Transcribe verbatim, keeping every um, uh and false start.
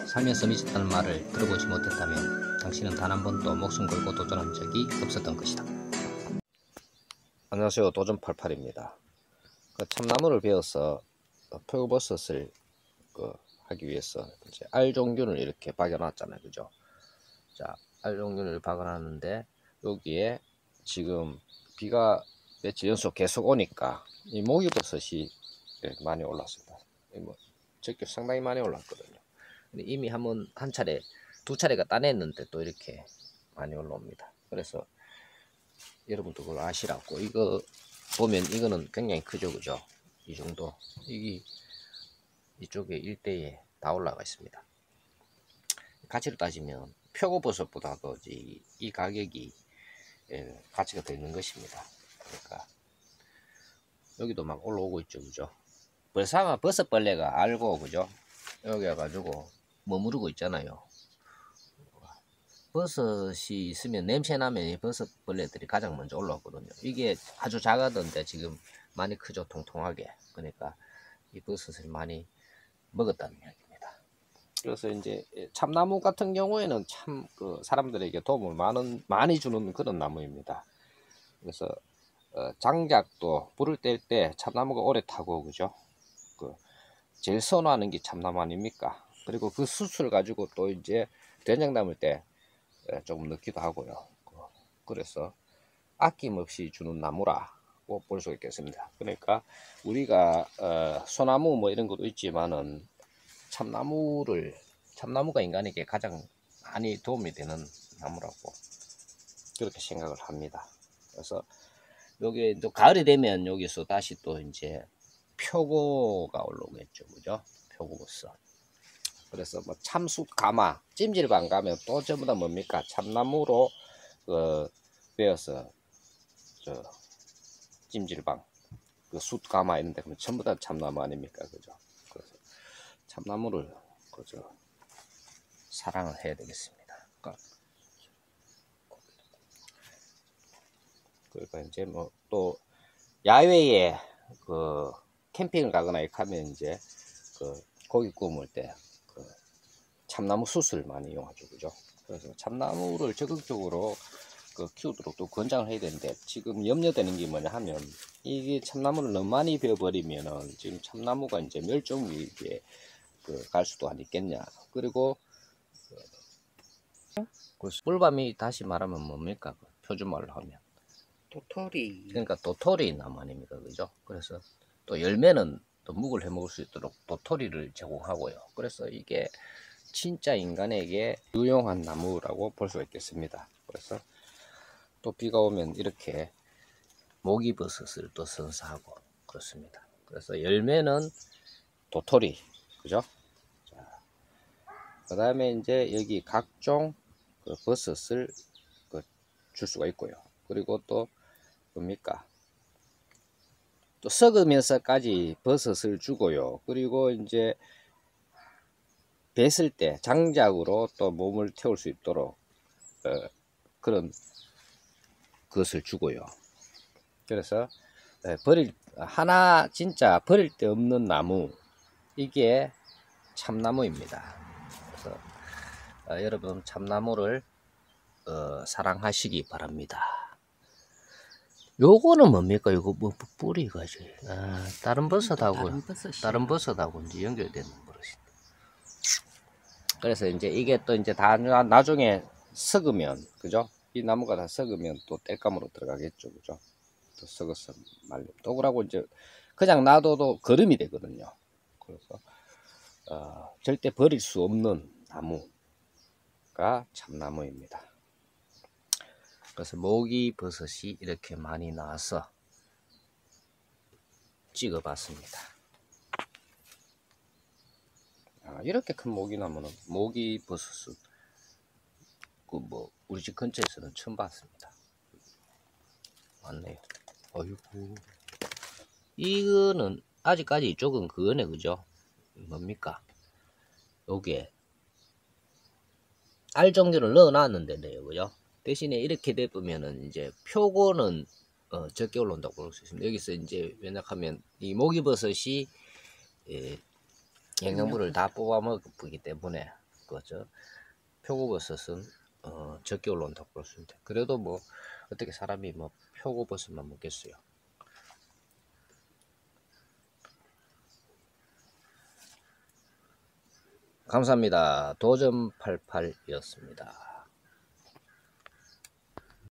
살면서 미쳤다는 말을 들어보지 못했다면 당신은 단 한 번도 목숨 걸고 도전한 적이 없었던 것이다. 안녕하세요. 도전팔팔입니다. 그 참나무를 베어서 표고버섯을 그 하기 위해서 이제 알 종균을 이렇게 박아놨잖아요. 그죠? 자, 알 종균을 박아놨는데 여기에 지금 비가 며칠 연속 계속 오니까 이 모기버섯이 많이 올랐습니다. 뭐 적게 상당히 많이 올랐거든요. 근데 이미 한번 한 차례, 두 차례가 따냈는데 또 이렇게 많이 올라옵니다. 그래서 여러분도 그걸 아시라고. 이거 보면 이거는 굉장히 크죠, 그죠? 이 정도. 이게 이쪽에 일대에 다 올라가 있습니다. 가치로 따지면 표고버섯보다 더 이, 이 가격이 예, 가치가 더 있는 것입니다. 그러니까 여기도 막 올라오고 있죠, 그죠? 벌써 아마 버섯벌레가 알고, 그죠? 여기 와가지고 머무르고 있잖아요. 버섯이 있으면 냄새 나면 이 버섯벌레들이 가장 먼저 올라오거든요. 이게 아주 작았던데 지금 많이 크죠, 통통하게. 그러니까 이 버섯을 많이 먹었다는 이야기입니다. 그래서 이제 참나무 같은 경우에는 참 그 사람들에게 도움을 많은, 많이 주는 그런 나무입니다. 그래서 어, 장작도 불을 뗄 때 참나무가 오래 타고, 그죠? 그 제일 선호하는 게 참나무 아닙니까? 그리고 그 수술 가지고 또 이제 된장 담을 때 조금 넣기도 하고요. 그래서 아낌없이 주는 나무라고 볼 수 있겠습니다. 그러니까 우리가 어, 소나무 뭐 이런 것도 있지만은 참나무를 참나무가 인간에게 가장 많이 도움이 되는 나무라고 그렇게 생각을 합니다. 그래서 여기 또 가을이 되면 여기서 다시 또 이제 표고가 올라오겠죠, 그죠? 표고버섯. 그래서 뭐 참숯 가마, 찜질방 가면 또 전부 다 뭡니까? 참나무로 그 베어서 저 찜질방 그 숯 가마 있는데 그러면 전부 다 참나무 아닙니까, 그죠? 그래서 참나무를 그저 사랑을 해야 되겠습니다. 그러니까, 그러니까 이제 뭐 또 야외에 그 캠핑을 가거나 이렇게 하면 이제 그 고기 구울 때 그 참나무 숯을 많이 이용하죠, 그죠? 그래서 참나무를 적극적으로 그 키우도록 또 권장을 해야 되는데 지금 염려되는 게 뭐냐 하면 이게 참나무를 너무 많이 베어버리면은 지금 참나무가 이제 멸종 위기에 그 갈 수도 있겠냐. 그리고 그 꿀밤이 다시 말하면 뭡니까? 그 표준말로 하면 도토리. 그러니까 도토리 나무 아닙니까, 그죠? 그래서 또 열매는 또 묵을 해 먹을 수 있도록 도토리를 제공하고요. 그래서 이게 진짜 인간에게 유용한 나무라고 볼 수 있겠습니다. 그래서 또 비가 오면 이렇게 모기버섯을 또 선사하고 그렇습니다. 그래서 열매는 도토리, 그죠? 그 다음에 이제 여기 각종 그 버섯을 그 줄 수가 있고요. 그리고 또 뭡니까? 또 썩으면서까지 버섯을 주고요. 그리고 이제 뱄을 때 장작으로 또 몸을 태울 수 있도록 어, 그런 것을 주고요. 그래서 버릴 하나 진짜 버릴 데 없는 나무 이게 참나무입니다. 그래서 어, 여러분 참나무를 어, 사랑하시기 바랍니다. 요거는 뭡니까? 요거 뭐 뿌리가 지 아, 다른 버섯하고 다른 버섯이야. 다른 버섯하고 이제 연결되는 버릇이. 그래서 이제 이게 또 이제 다 나중에 썩으면, 그죠? 이 나무가 다 썩으면 또 땔감으로 들어가겠죠, 그죠? 또 썩어서 말려. 또 그러고 이제 그냥 놔둬도 거름이 되거든요. 그래서 어, 절대 버릴 수 없는 나무가 참나무입니다. 그래서 모기버섯이 이렇게 많이 나와서 찍어봤습니다. 아, 이렇게 큰 모기나무는 모기버섯은 그 뭐 우리 집 근처에서는 처음 봤습니다. 맞네요. 어이구. 이거는 아직까지 이쪽은 그거네, 그죠? 뭡니까? 여기에 알 종류를 넣어놨는데요, 그죠? 대신에 이렇게 되면은 이제 표고는 어, 적게 올라온다고 볼 수 있습니다. 여기서 이제 왜냐하면 이 모기버섯이 예, 영양분을 다 뽑아 먹기 때문에 거죠. 표고버섯은 어, 적게 올라온다고 볼 수 있는데 그래도 뭐 어떻게 사람이 뭐 표고버섯만 먹겠어요. 감사합니다. 도전팔팔이었습니다.